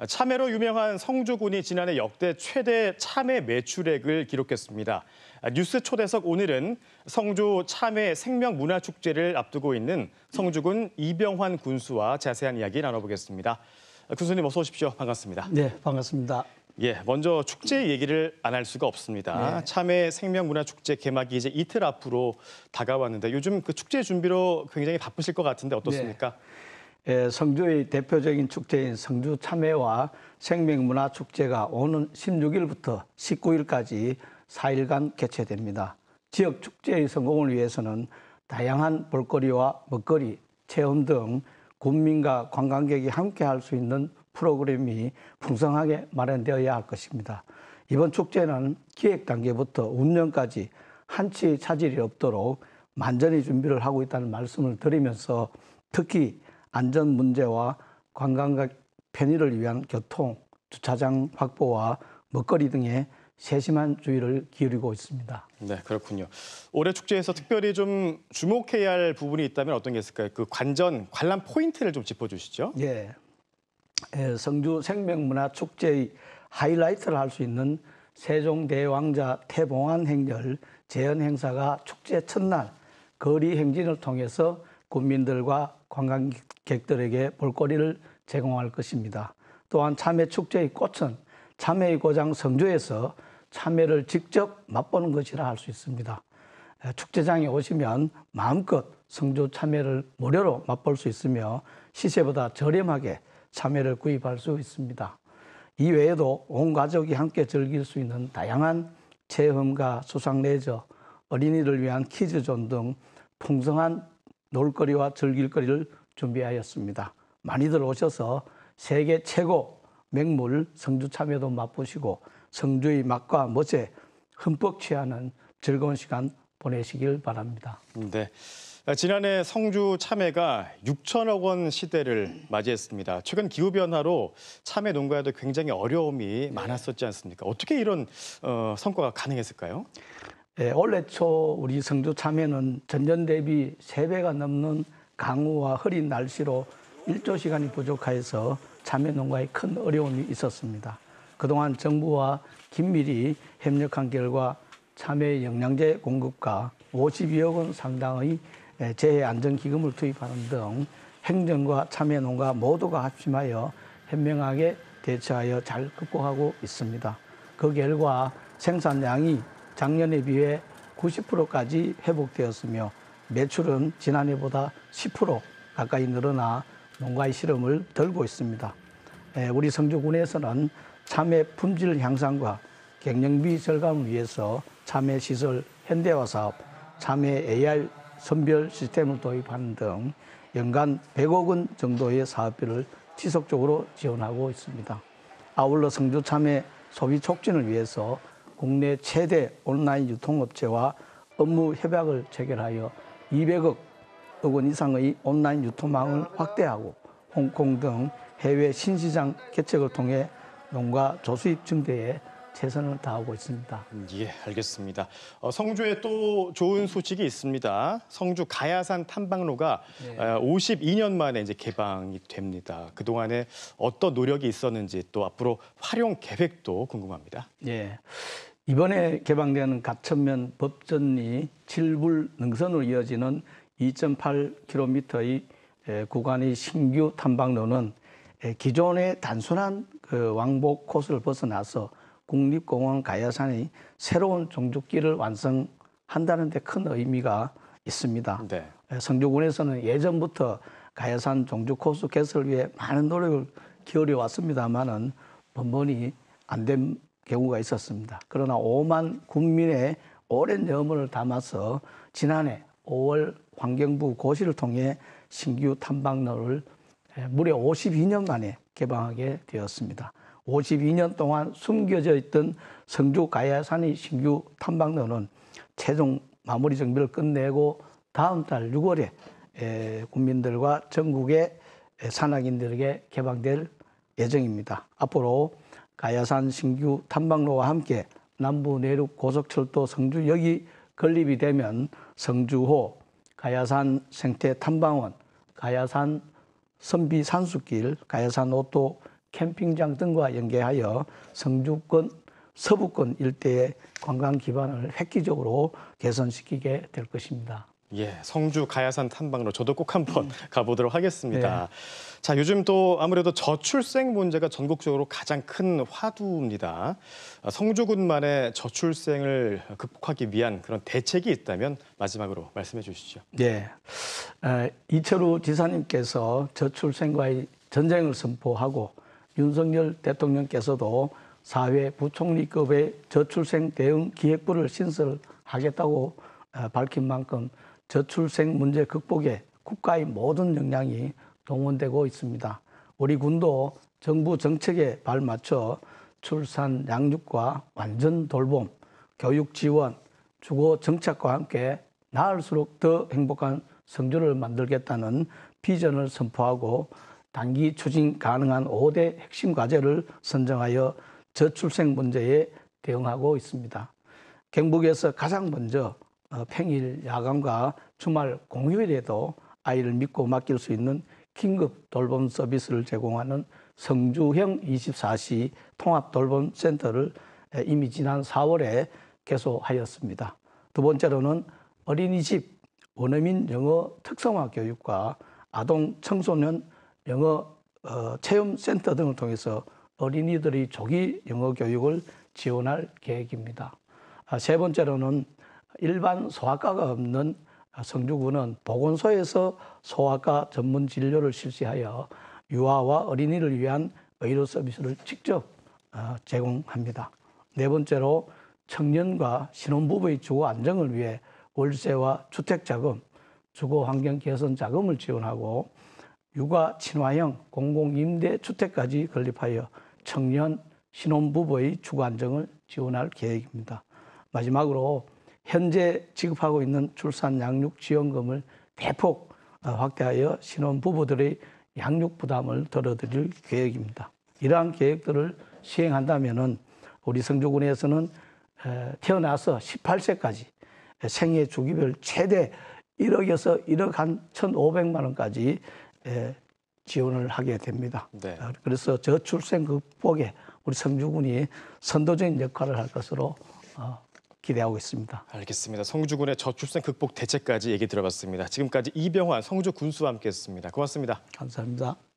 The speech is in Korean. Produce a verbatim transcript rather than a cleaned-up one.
참외로 유명한 성주군이 지난해 역대 최대 참외 매출액을 기록했습니다. 뉴스 초대석 오늘은 성주 참외 생명문화축제를 앞두고 있는 성주군 이병환 군수와 자세한 이야기 나눠보겠습니다. 군수님 어서 오십시오. 반갑습니다. 네, 반갑습니다. 예, 먼저 축제 얘기를 안 할 수가 없습니다. 네. 참외 생명문화축제 개막이 이제 이틀 앞으로 다가왔는데 요즘 그 축제 준비로 굉장히 바쁘실 것 같은데 어떻습니까? 네. 예, 성주의 대표적인 축제인 성주 참외와 생명문화축제가 오는 십육 일부터 십구 일까지 사 일간 개최됩니다. 지역 축제의 성공을 위해서는 다양한 볼거리와 먹거리, 체험 등 군민과 관광객이 함께 할 수 있는 프로그램이 풍성하게 마련되어야 할 것입니다. 이번 축제는 기획 단계부터 운영까지 한치의 차질이 없도록 만전히 준비를 하고 있다는 말씀을 드리면서 특히 안전 문제와 관광객 편의를 위한 교통, 주차장 확보와 먹거리 등에 세심한 주의를 기울이고 있습니다. 네, 그렇군요. 올해 축제에서 특별히 좀 주목해야 할 부분이 있다면 어떤 게 있을까요? 그 관전, 관람 포인트를 좀 짚어주시죠. 예, 성주 생명문화축제의 하이라이트를 할 수 있는 세종대왕자 태봉환 행렬 재현 행사가 축제 첫날 거리 행진을 통해서 군민들과 관광객들에게 볼거리를 제공할 것입니다. 또한 참외 축제의 꽃은 참외의 고장 성주에서 참외를 직접 맛보는 것이라 할 수 있습니다. 축제장에 오시면 마음껏 성주 참외를 무료로 맛볼 수 있으며 시세보다 저렴하게 참외를 구입할 수 있습니다. 이 외에도 온 가족이 함께 즐길 수 있는 다양한 체험과 수상 레저, 어린이를 위한 키즈존 등 풍성한 놀거리와 즐길거리를 준비하였습니다. 많이들 오셔서 세계 최고 맹물 성주 참외도 맛보시고 성주의 맛과 멋에 흠뻑 취하는 즐거운 시간 보내시길 바랍니다. 네, 지난해 성주 참외가 육천억 원 시대를 맞이했습니다. 최근 기후변화로 참외 농가에도 굉장히 어려움이 많았었지 않습니까? 어떻게 이런 어, 성과가 가능했을까요? 네, 올해 초 우리 성주 참외는 전년 대비 세 배가 넘는 강우와 흐린 날씨로 일조 시간이 부족해서 참외 농가에 큰 어려움이 있었습니다. 그동안 정부와 긴밀히 협력한 결과 참외 영양제 공급과 오십이억 원 상당의 재해안전기금을 투입하는 등 행정과 참외 농가 모두가 합심하여 현명하게 대처하여 잘 극복하고 있습니다. 그 결과 생산량이 작년에 비해 구십 퍼센트까지 회복되었으며 매출은 지난해보다 십 퍼센트 가까이 늘어나 농가의 실험을 들고 있습니다. 우리 성주군에서는 참외 품질 향상과 경영비 절감을 위해서 참외 시설 현대화 사업, 참외 에이아이 선별 시스템을 도입하는 등 연간 백억 원 정도의 사업비를 지속적으로 지원하고 있습니다. 아울러 성주 참외 소비 촉진을 위해서 국내 최대 온라인 유통업체와 업무 협약을 체결하여 이백억 원 이상의 온라인 유통망을 확대하고 홍콩 등 해외 신시장 개척을 통해 농가 조수입 증대에 최선을 다하고 있습니다. 예, 알겠습니다. 어, 성주에 또 좋은 소식이 있습니다. 성주 가야산 탐방로가 네. 오십이 년 만에 이제 개방이 됩니다. 그동안에 어떤 노력이 있었는지 또 앞으로 활용 계획도 궁금합니다. 예. 이번에 개방되는 가천면 법전리 칠불 능선으로 이어지는 이 점 팔 킬로미터의 구간의 신규 탐방로는 기존의 단순한 그 왕복 코스를 벗어나서 국립공원 가야산의 새로운 종주길을 완성한다는 데 큰 의미가 있습니다. 네. 성주군에서는 예전부터 가야산 종주 코스 개설을 위해 많은 노력을 기울여 왔습니다만은 번번이 안 된 경우가 있었습니다. 그러나 오만 군민의 오랜 염원을 담아서 지난해 오월 환경부 고시를 통해 신규 탐방로를 무려 오십이 년 만에 개방하게 되었습니다. 오십이 년 동안 숨겨져 있던 성주 가야산의 신규 탐방로는 최종 마무리 정비를 끝내고 다음 달 유월에 국민들과 전국의 산악인들에게 개방될 예정입니다. 앞으로 가야산 신규 탐방로와 함께 남부 내륙 고속철도 성주역이 건립이 되면 성주호, 가야산 생태 탐방원, 가야산 선비 산수길, 가야산 오토 캠핑장 등과 연계하여 성주권, 서부권 일대의 관광 기반을 획기적으로 개선시키게 될 것입니다. 예, 성주 가야산 탐방로 저도 꼭 한번 가보도록 하겠습니다. 네. 자, 요즘 또 아무래도 저출생 문제가 전국적으로 가장 큰 화두입니다. 성주군만의 저출생을 극복하기 위한 그런 대책이 있다면 마지막으로 말씀해 주시죠. 네, 에, 이철우 지사님께서 저출생과의 전쟁을 선포하고 윤석열 대통령께서도 사회 부총리급의 저출생 대응 기획부를 신설하겠다고 어, 밝힌 만큼 저출생 문제 극복에 국가의 모든 역량이 동원되고 있습니다. 우리 군도 정부 정책에 발맞춰 출산 양육과 완전 돌봄, 교육 지원, 주거 정책과 함께 나을수록 더 행복한 성주를 만들겠다는 비전을 선포하고 단기 추진 가능한 오 대 핵심 과제를 선정하여 저출생 문제에 대응하고 있습니다. 경북에서 가장 먼저 평일, 야간과 주말, 공휴일에도 아이를 믿고 맡길 수 있는 긴급 돌봄 서비스를 제공하는 성주형 이십사 시 통합 돌봄 센터를 이미 지난 사월에 개소하였습니다. 두 번째로는 어린이집, 원어민 영어 특성화 교육과 아동 청소년 영어 체험 센터 등을 통해서 어린이들의 조기 영어 교육을 지원할 계획입니다. 세 번째로는 일반 소아과가 없는 성주군은 보건소에서 소아과 전문 진료를 실시하여 유아와 어린이를 위한 의료 서비스를 직접 제공합니다. 네 번째로 청년과 신혼부부의 주거 안정을 위해 월세와 주택자금, 주거 환경 개선 자금을 지원하고 육아 친화형 공공임대주택까지 건립하여 청년, 신혼부부의 주거 안정을 지원할 계획입니다. 마지막으로 현재 지급하고 있는 출산 양육 지원금을 대폭 확대하여 신혼부부들의 양육 부담을 덜어드릴 계획입니다. 이러한 계획들을 시행한다면 우리 성주군에서는 태어나서 십팔 세까지 생애 주기별 최대 일억에서 일억 한 천오백만 원까지 지원을 하게 됩니다. 네. 그래서 저출생 극복에 우리 성주군이 선도적인 역할을 할 것으로 기대하고 있습니다. 알겠습니다. 성주군의 저출생 극복 대책까지 얘기 들어봤습니다. 지금까지 이병환 성주 군수와 함께했습니다. 고맙습니다. 감사합니다.